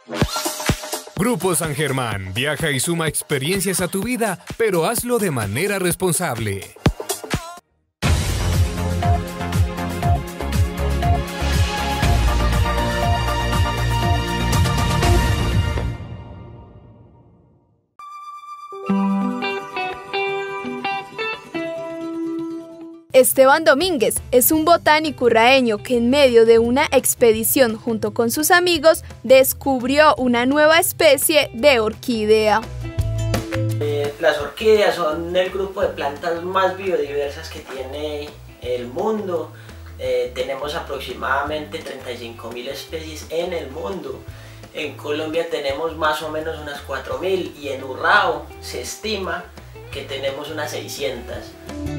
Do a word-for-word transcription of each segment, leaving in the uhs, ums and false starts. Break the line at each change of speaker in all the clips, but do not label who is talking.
Grupo San Germán, viaja y suma experiencias a tu vida, pero hazlo de manera responsable.
Esteban Domínguez es un botánico urraeño que en medio de una expedición junto con sus amigos descubrió una nueva especie de orquídea.
Eh, las orquídeas son el grupo de plantas más biodiversas que tiene el mundo. Eh, tenemos aproximadamente treinta y cinco mil especies en el mundo. En Colombia tenemos más o menos unas cuatro mil y en Urrao se estima que tenemos unas seiscientas.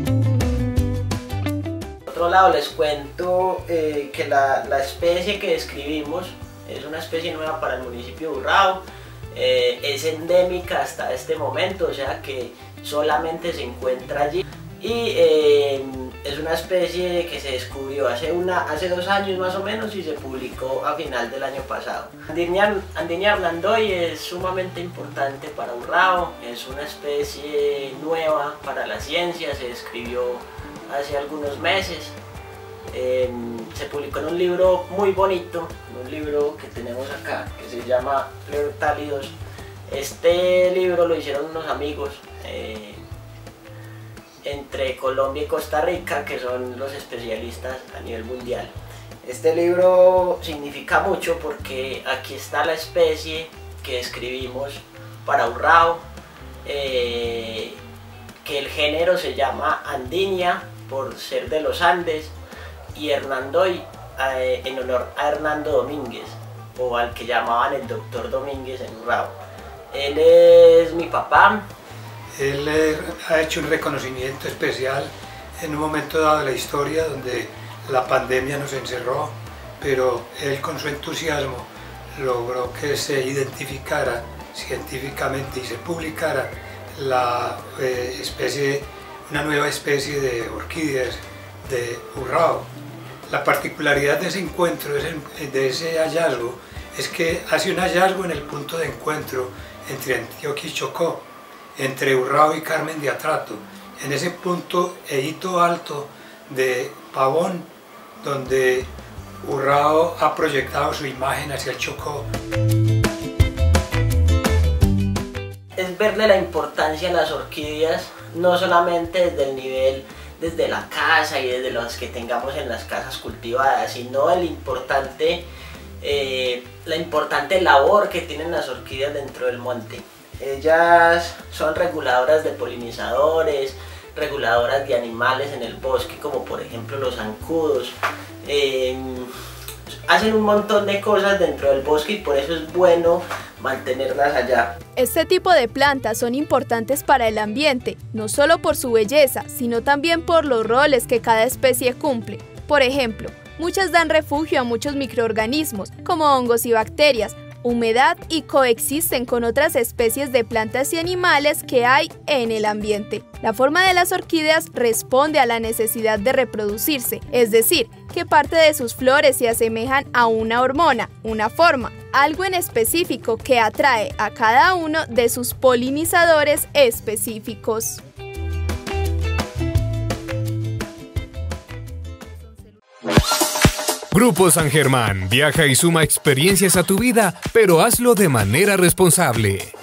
Por otro lado les cuento eh, que la, la especie que describimos es una especie nueva para el municipio de Urrao, eh, es endémica hasta este momento, o sea que solamente se encuentra allí y eh, es una especie que se descubrió hace, una, hace dos años más o menos y se publicó a final del año pasado. Andinia, Andinia Arnandoy es sumamente importante para Urrao, es una especie nueva para la ciencia, se describió hace algunos meses, eh, se publicó en un libro muy bonito, un libro que tenemos acá, que se llama Pleurtálidos. Este libro lo hicieron unos amigos eh, entre Colombia y Costa Rica, que son los especialistas a nivel mundial. Este libro significa mucho porque aquí está la especie que describimos para Urrao, eh, que el género se llama Andinia, por ser de los Andes, y Hernandoy eh, en honor a Hernando Domínguez, o al que llamaban el doctor Domínguez en Urrao. Él es mi papá.
Él eh, ha hecho un reconocimiento especial en un momento dado de la historia donde la pandemia nos encerró, pero él con su entusiasmo logró que se identificara científicamente y se publicara la eh, especie, una nueva especie de orquídeas de Urrao. La particularidad de ese encuentro, de ese hallazgo, es que hace un hallazgo en el punto de encuentro entre Antioquia y Chocó, entre Urrao y Carmen de Atrato, en ese punto e hito alto de Pavón, donde Urrao ha proyectado su imagen hacia el Chocó.
Es verle la importancia a las orquídeas, no solamente desde el nivel, desde la casa y desde los que tengamos en las casas cultivadas, sino el importante, eh, la importante labor que tienen las orquídeas dentro del monte. Ellas son reguladoras de polinizadores, reguladoras de animales en el bosque, como por ejemplo los zancudos. Eh, hacen un montón de cosas dentro del bosque y por eso es bueno mantenerlas allá.
Este tipo de plantas son importantes para el ambiente, no solo por su belleza, sino también por los roles que cada especie cumple. Por ejemplo, muchas dan refugio a muchos microorganismos, como hongos y bacterias, humedad y coexisten con otras especies de plantas y animales que hay en el ambiente. La forma de las orquídeas responde a la necesidad de reproducirse, es decir, que parte de sus flores se asemejan a una hormona, una forma, algo en específico que atrae a cada uno de sus polinizadores específicos.
Grupo San Germán, viaja y suma experiencias a tu vida, pero hazlo de manera responsable.